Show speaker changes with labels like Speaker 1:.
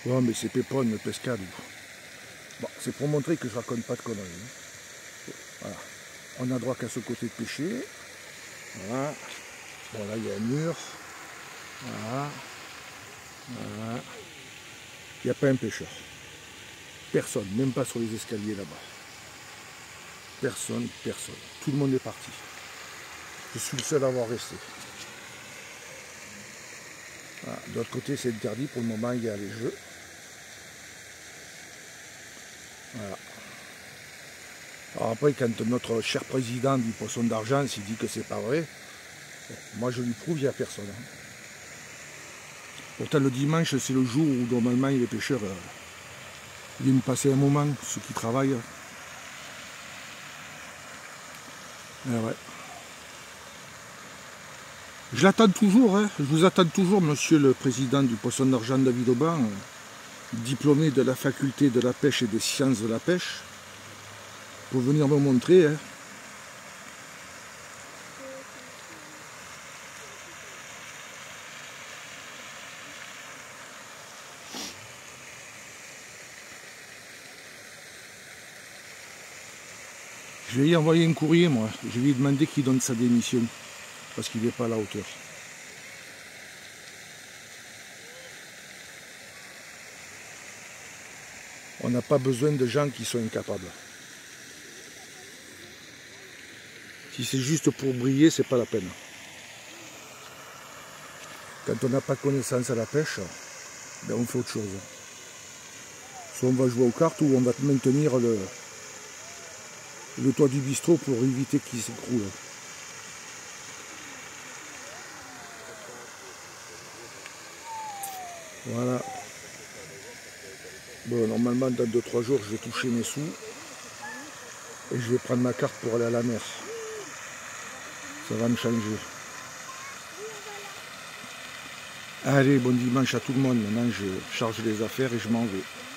Speaker 1: Ouais, mais c'est pépone, le pescade. Bon, c'est pour montrer que je raconte pas de conneries. Hein. Voilà. On a droit qu'à ce côté de pêcher. Voilà. Bon, là, il y a un mur. Voilà. Voilà. Il n'y a pas un pêcheur. Personne, même pas sur les escaliers là-bas. Personne, personne. Tout le monde est parti. Je suis le seul à avoir resté. Voilà. De l'autre côté, c'est interdit. Pour le moment, il y a les jeux. Voilà. Alors après, quand notre cher président du Poisson d'Argent s'il dit que c'est pas vrai, moi je lui prouve, il n'y a personne. Hein. Pourtant le dimanche, c'est le jour où normalement les pêcheurs viennent passer un moment, ceux qui travaillent. Et ouais. Je l'attends toujours, hein. Je vous attends toujours, monsieur le président du Poisson d'Argent, David Auban, diplômé de la faculté de la pêche et des sciences de la pêche, pour venir me montrer. Hein. Je vais y envoyer un courrier, moi. Je vais lui demander qu'il donne sa démission, parce qu'il n'est pas à la hauteur. On n'a pas besoin de gens qui sont incapables. Si c'est juste pour briller, c'est pas la peine. Quand on n'a pas connaissance à la pêche, ben on fait autre chose. Soit on va jouer aux cartes ou on va maintenir le toit du bistrot pour éviter qu'il s'écroule. Voilà. Bon, normalement, dans 2-3 jours, je vais toucher mes sous. Et je vais prendre ma carte pour aller à la mer. Ça va me changer. Allez, bon dimanche à tout le monde. Maintenant, je charge les affaires et je m'en vais.